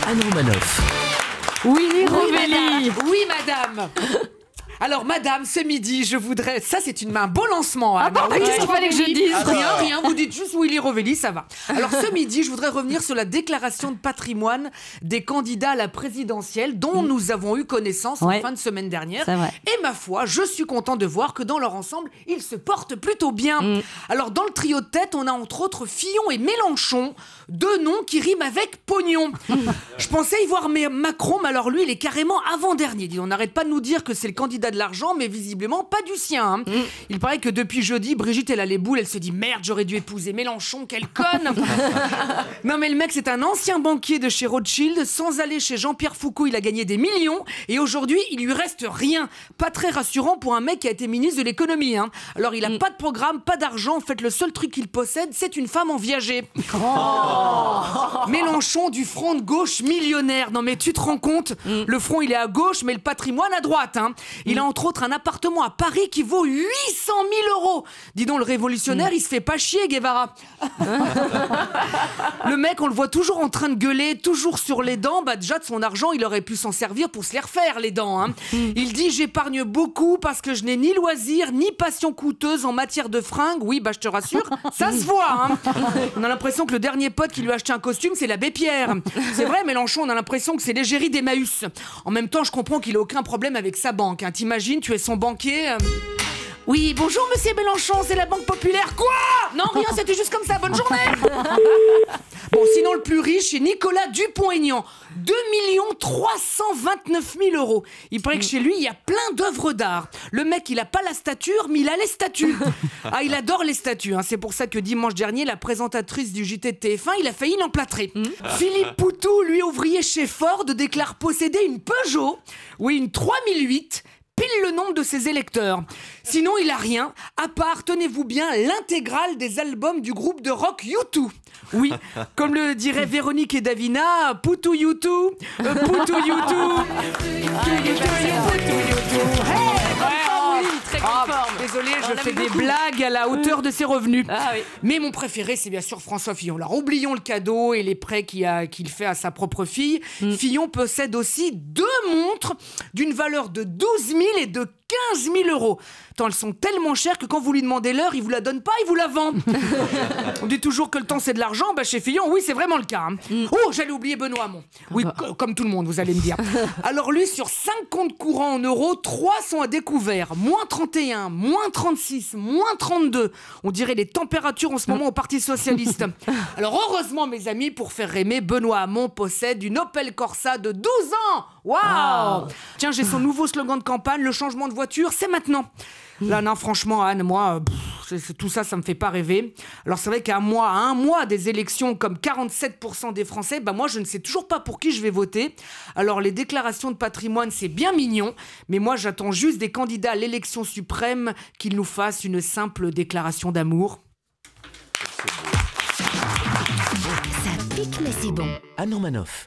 Anne Romanoff. Willy Rovelli. Oui, madame. Alors, madame, ce midi, je voudrais... Ça, c'est un beau lancement, Anne. Ah bon, qu'est-ce qu'il fallait que je dise? Rien, vous dites juste Willy Rovelli, ça va. Alors, ce midi, je voudrais revenir sur la déclaration de patrimoine des candidats à la présidentielle dont nous avons eu connaissance en fin de semaine dernière. C'est vrai. Et ma foi, je suis content de voir que dans leur ensemble, ils se portent plutôt bien. Alors, dans le trio de tête, on a entre autres Fillon et Mélenchon, deux noms qui riment avec pognon. Je pensais y voir Macron, mais alors lui, il est carrément avant-dernier. On n'arrête pas de nous dire que c'est le candidat de l'argent, mais visiblement pas du sien. Il paraît que depuis jeudi, Brigitte, elle a les boules, elle se dit merde, j'aurais dû épouser Mélenchon, quelle conne. Non mais le mec, c'est un ancien banquier de chez Rothschild. Sans aller chez Jean-Pierre Foucault, il a gagné des millions et aujourd'hui, il lui reste rien. Pas très rassurant pour un mec qui a été ministre de l'économie. Alors il a pas de programme, pas d'argent. En fait, le seul truc qu'il possède, c'est une femme en viager. Mélenchon du front de gauche millionnaire. Non mais tu te rends compte, le front il est à gauche, mais le patrimoine à droite. Il a entre autres un appartement à Paris qui vaut 800 000 €. Dis donc, le révolutionnaire, il se fait pas chier, Guevara. Le mec, on le voit toujours en train de gueuler, toujours sur les dents. Bah déjà, de son argent, il aurait pu s'en servir pour se les refaire, les dents. Il dit, j'épargne beaucoup parce que je n'ai ni loisir, ni passion coûteuse en matière de fringues. Oui, bah je te rassure, ça se voit. On a l'impression que le dernier pote qui lui a acheté un costume, c'est l'abbé Pierre. C'est vrai, Mélenchon, on a l'impression que c'est l'égérie d'Emmaüs. En même temps, je comprends qu'il a aucun problème avec sa banque. T'imagines, tu es son banquier. Oui, bonjour monsieur Mélenchon, c'est la Banque Populaire. Quoi? Non, rien, c'était juste comme ça, bonne journée. Bon, sinon le plus riche, c'est Nicolas Dupont-Aignan. 2 329 000 €. Il paraît que chez lui, il y a plein d'œuvres d'art. Le mec, il a pas la stature, mais il a les statues. Ah, il adore les statues. C'est pour ça que dimanche dernier, la présentatrice du JT de TF1, il a failli l'emplâtrer. Philippe Poutou, lui ouvrier chez Ford, déclare posséder une Peugeot. Oui, une 3008. Pile le nombre de ses électeurs. Sinon, il a rien, à part, tenez-vous bien, l'intégrale des albums du groupe de rock U2. Oui, comme le diraient Véronique et Davina, Poutou U2, Poutou U2. Désolé, je fais des blagues à la hauteur de ses revenus. Mais mon préféré, c'est bien sûr François Fillon. Alors, oublions le cadeau et les prêts qu'il fait à sa propre fille. Fillon possède aussi 2 montres d'une valeur de 12 000 et de 15 000 €. Tant elles sont tellement chères que quand vous lui demandez l'heure, il vous la donne pas, il vous la vend. On dit toujours que le temps c'est de l'argent. Bah chez Fillon, oui, c'est vraiment le cas. Oh, j'allais oublier Benoît Hamon. Oui, comme tout le monde, vous allez me dire. Alors lui, sur 5 comptes courants en euros, 3 sont à découvert. Moins 31, moins 36, moins 32. On dirait les températures en ce moment au Parti Socialiste. Alors heureusement, mes amis, pour faire rêver, Benoît Hamon possède une Opel Corsa de 12 ans. Waouh! Tiens, j'ai son nouveau slogan de campagne, le changement de voiture, c'est maintenant. Là, non, franchement, Anne, moi, tout ça, ça me fait pas rêver. Alors, c'est vrai qu'à un mois des élections, comme 47% des Français, bah moi, je ne sais toujours pas pour qui je vais voter. Alors, les déclarations de patrimoine, c'est bien mignon, mais moi, j'attends juste des candidats à l'élection suprême qu'ils nous fassent une simple déclaration d'amour. Ça pique, mais c'est bon. Anne Romanoff.